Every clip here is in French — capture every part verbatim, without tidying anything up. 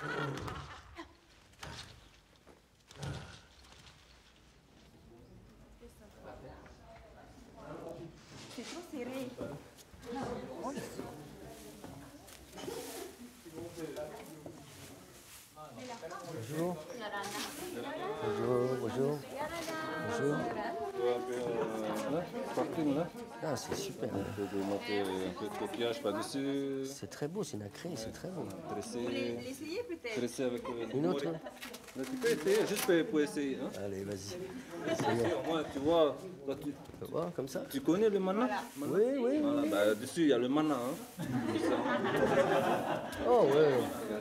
C'est trop serré. Bonjour. Bonjour, bonjour. Bonjour. Ah, c'est super. Un peu de monter, un peu de coquillage par-dessus. C'est très beau, c'est nacré, c'est très beau. Dresser, Vous voulez l'essayer peut-être? dresser avec euh, Une autre? Mais tu peux essayer, juste pour, pour essayer. Hein. Allez, vas-y. Au moins, tu vois, toi, tu, Tu vois, comme ça? tu connais le mana? Oui, oui, Voilà, oui. bah, dessus, il y a le mana. Hein. Oh, ouais.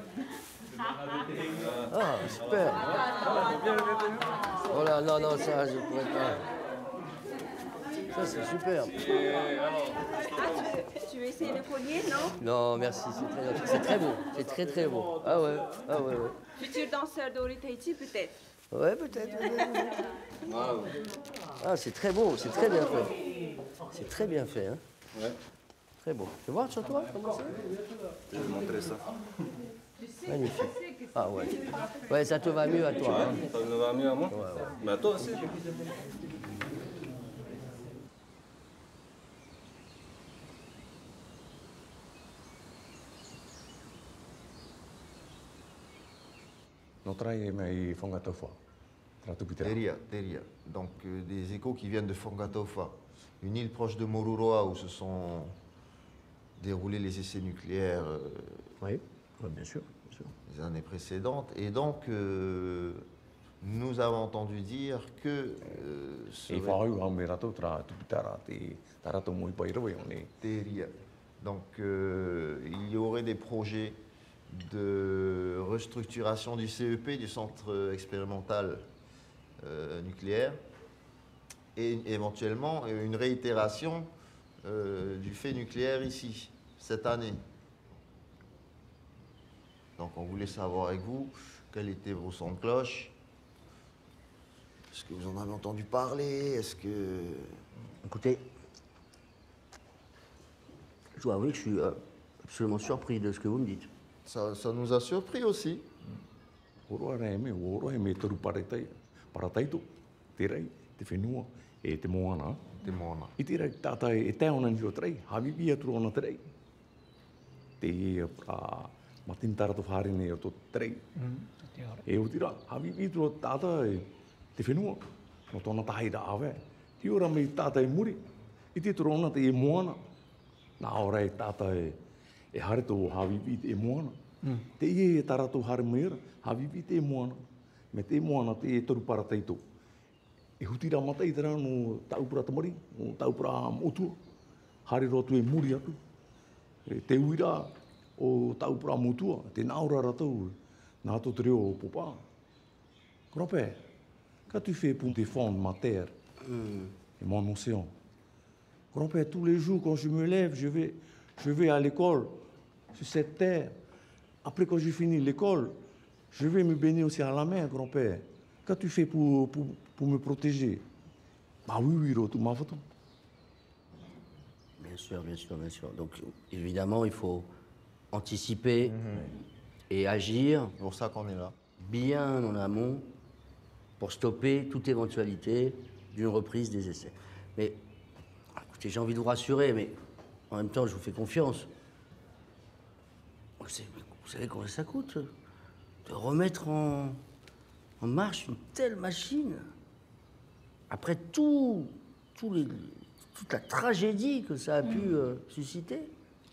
Ah, super. Oh là, non, non, ça, je pourrais pas. Ça, c'est super. Ah, tu veux, tu veux essayer le collier, non? Non, merci, c'est très gentil. C'est très beau, c'est très très beau. Ah ouais, ah ouais, ouais. Futur danseur d'Ori Tahiti, peut-être? Ouais, peut-être. Ouais, ouais. Ah, c'est très beau, c'est très bien fait. C'est très bien fait, hein. Ouais. Très beau. Tu veux voir sur toi comment c'est? Je vais montrer ça. Magnifique. Ah ouais. Ouais, ça te va mieux à toi. Hein. Ça me va mieux à moi? Ouais, ouais. Mais à toi aussi. Teria, Teria. Donc euh, des échos qui viennent de Fongatofa, une île proche de Moruroa où se sont déroulés les essais nucléaires euh, Oui, ouais, bien sûr, bien sûr. les années précédentes. Et donc, euh, nous avons entendu dire que euh, ce Teria. Donc, euh, il y aurait des projets de restructuration du C E P, du centre expérimental euh, nucléaire, et éventuellement une réitération euh, du fait nucléaire ici, cette année. Donc on voulait savoir avec vous quels étaient vos sons de cloche. Est-ce que vous en avez entendu parler? Est-ce que... Écoutez, je dois avouer que je suis euh, absolument surpris de ce que vous me dites. Ça, ça nous a surpris aussi. Témoin. Matintara to wharene o tō terei. E o tira, hawi vitro tāta e te whenua, no tōna tahi rā awe. Ti ora mei tāta e muri, i te torona te e moana. Nā ora e tāta e, e hare tō hawi vit e moana. Te ie e tara tō hare meira, hawi vit e moana. Me te moana te e toru para teito. E hutira mata i tera no taupura tamari, no taupura motua. Hare rotu e muri atu. E te uira, o taupura mutua, te naura ratou, nā tō te reo o popa. Grand-père, qu'as-tu fait pour défendre ma terre et mon océan? Grand-père, tous les jours quand je me lève, je vais, je vais à l'école sur cette terre. Après, quand j'ai fini l'école, je vais me baigner aussi à la mer, grand-père. Qu'as-tu fait pour, pour, pour me protéger? Bah oui, oui, rotou mafatou. Bien sûr, bien sûr, bien sûr. Donc, évidemment, il faut anticiper mmh. et agir. C'est pour ça qu'on est là. Bien en amont pour stopper toute éventualité d'une reprise des essais. Mais, écoutez, j'ai envie de vous rassurer, mais en même temps, je vous fais confiance. Vous savez, vous savez combien ça coûte de remettre en, en marche une telle machine après tout, tout les, toute la tragédie que ça a pu euh, susciter?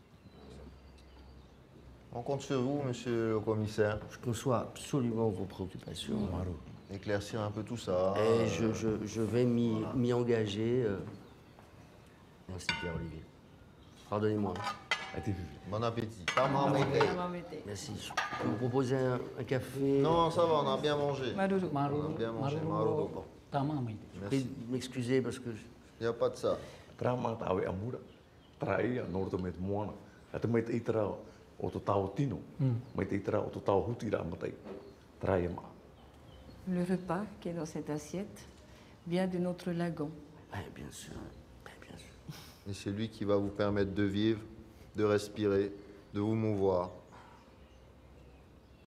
On compte sur vous, monsieur le commissaire. Je conçois absolument vos préoccupations. Mmh. Éclaircir un peu tout ça. Et je, je, je vais m'y m'y engager. Euh... Merci Pierre-Olivier. Pardonnez-moi. Bon appétit. Merci. Je peux vous proposer un, un café? Non, ça va, on a bien mangé. On a bien mangé. Maruru. Je prie de m'excuser parce que... Il n'y a pas de ça. Le repas qui est dans cette assiette vient de notre lagon. Oui, bien sûr. Oui, bien sûr. Et c'est lui qui va vous permettre de vivre, de respirer, de vous mouvoir.